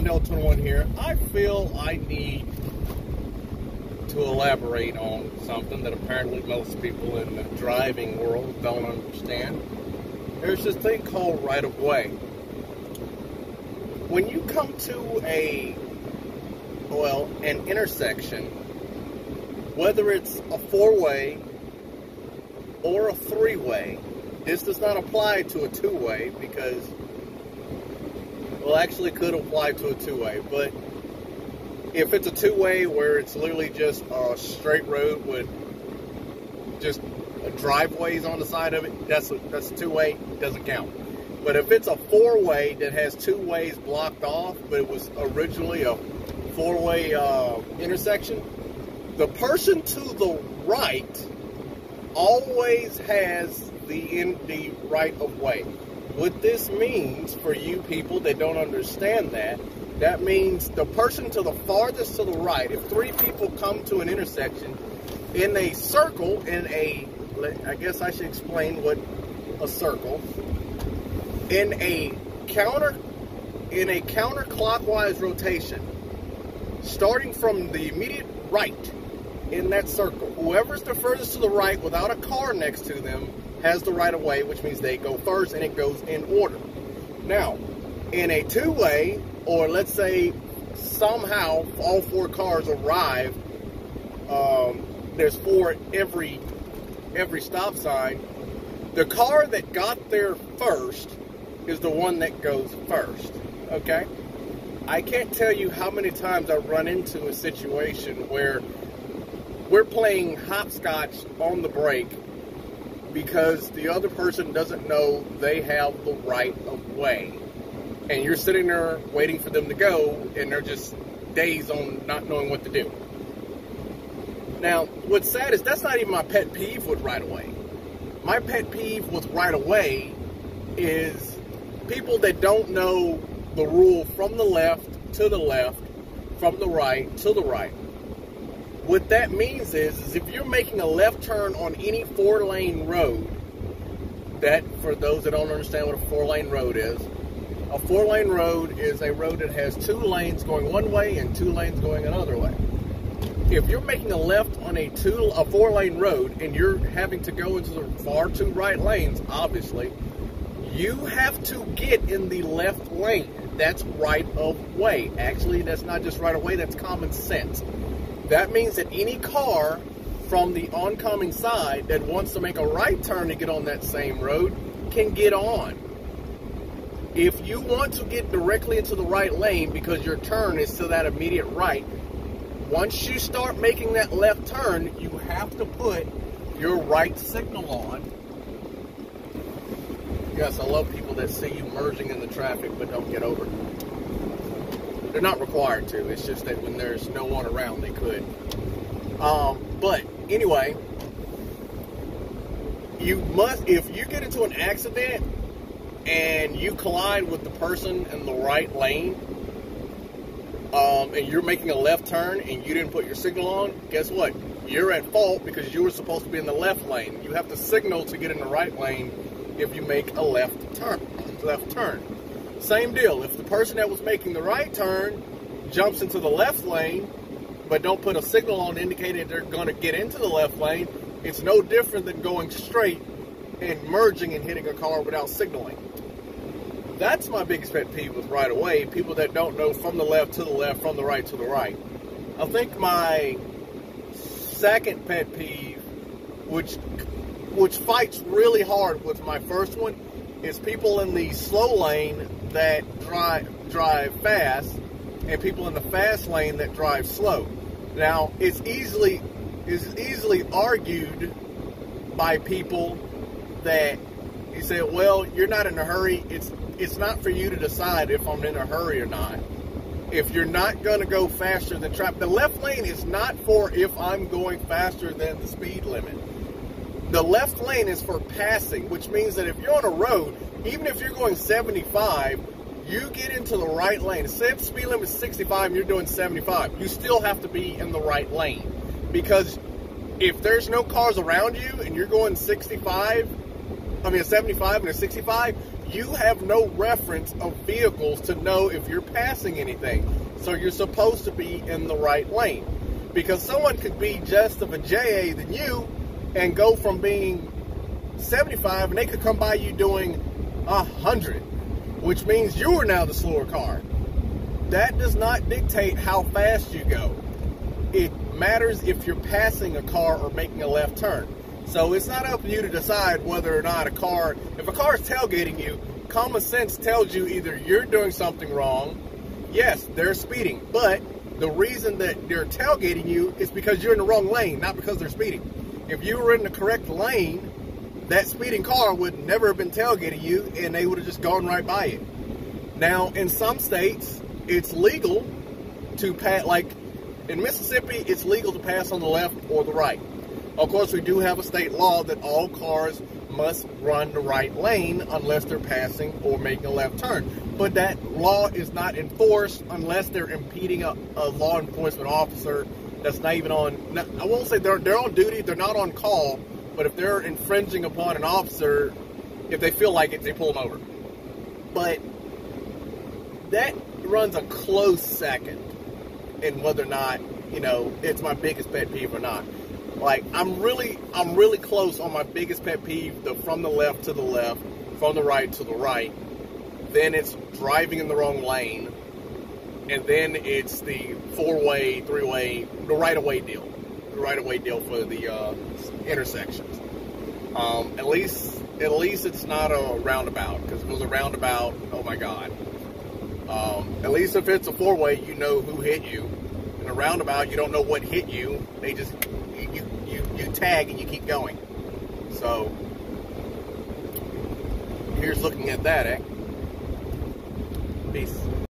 Mondell21 here. I feel I need to elaborate on something that apparently most people in the driving world don't understand. There's this thing called right-of-way. When you come to an intersection, whether it's a four-way or a three-way, this does not apply to a two-way because, well, actually could apply to a two-way, but if it's a two-way where it's literally just a straight road with just driveways on the side of it, that's a two-way, doesn't count. But if it's a four-way that has two ways blocked off, but it was originally a four-way intersection, the person to the right always has the right of way. What this means for you people that don't understand that means the person to the farthest to the right, if three people come to an intersection in a circle, I guess I should explain what a circle, in a counterclockwise rotation, starting from the immediate right in that circle, whoever's the furthest to the right without a car next to them has the right of way, which means they go first and it goes in order. Now, in a two-way, or let's say somehow all four cars arrive, there's four every stop sign, the car that got there first is the one that goes first, okay? I can't tell you how many times I run into a situation where we're playing hopscotch on the brake because the other person doesn't know they have the right of way. And you're sitting there waiting for them to go, and they're just dazed on not knowing what to do. Now, what's sad is that's not even my pet peeve with right-of-way. My pet peeve with right-of-way is people that don't know the rule from the left to the left, from the right to the right. What that means is if you're making a left turn on any four-lane road, that, for those that don't understand what a four-lane road is, a four-lane road is a road that has two lanes going one way and two lanes going another way. If you're making a left on a four-lane road and you're having to go into the far two right lanes, obviously, you have to get in the left lane. That's right of way. Actually, that's not just right of way, that's common sense. That means that any car from the oncoming side that wants to make a right turn to get on that same road can get on. If you want to get directly into the right lane because your turn is to that immediate right, once you start making that left turn, you have to put your right signal on. Yes, I love people that see you merging in the traffic but don't get over. They're not required to. It's just that when there's no one around, they could. But anyway, if you get into an accident and you collide with the person in the right lane, and you're making a left turn and you didn't put your signal on, guess what? You're at fault because you were supposed to be in the left lane. You have to signal to get in the right lane if you make a left turn. Same deal. If the person that was making the right turn jumps into the left lane, but don't put a signal on indicating they're going to get into the left lane, it's no different than going straight and merging and hitting a car without signaling. That's my biggest pet peeve with right away. People that don't know from the left to the left, from the right to the right. I think my second pet peeve, which fights really hard with my first one, is people in the slow lane that drive fast and people in the fast lane that drive slow. Now, it's easily argued by people that you say, well, you're not in a hurry. It's not for you to decide if I'm in a hurry or not. If you're not going to go faster than traffic, the left lane is not for if I'm going faster than the speed limit. The left lane is for passing, which means that if you're on a road, even if you're going 75, you get into the right lane. Say the speed limit is 65 and you're doing 75, you still have to be in the right lane. Because if there's no cars around you and you're going 75 and a 65, you have no reference of vehicles to know if you're passing anything. So you're supposed to be in the right lane. Because someone could be just of a JA than you and go from being 75 and they could come by you doing 100, which means you are now the slower car. That does not dictate how fast you go. It matters if you're passing a car or making a left turn. So it's not up to you to decide whether or not if a car is tailgating you, common sense tells you either you're doing something wrong, yes, they're speeding, but the reason that they're tailgating you is because you're in the wrong lane, not because they're speeding. If you were in the correct lane, that speeding car would never have been tailgating you, and they would have just gone right by it. Now, in some states, it's legal to pass, like in Mississippi, it's legal to pass on the left or the right. Of course, we do have a state law that all cars must run the right lane unless they're passing or making a left turn. But that law is not enforced unless they're impeding a law enforcement officer that's not even on, I won't say they're on duty, they're not on call, but if they're infringing upon an officer, if they feel like it, they pull them over. But that runs a close second in whether or not, it's my biggest pet peeve or not. Like, I'm really close on my biggest pet peeve, the from the left to the left, from the right to the right. Then it's driving in the wrong lane. And then it's the four-way, three-way, the right-of-way deal. The right-of-way deal for the intersections. At least it's not a roundabout. Because if it was a roundabout, oh my God. At least if it's a four-way, you know who hit you. In a roundabout, you don't know what hit you. They just... You tag and you keep going. So, here's looking at that, eh? Peace.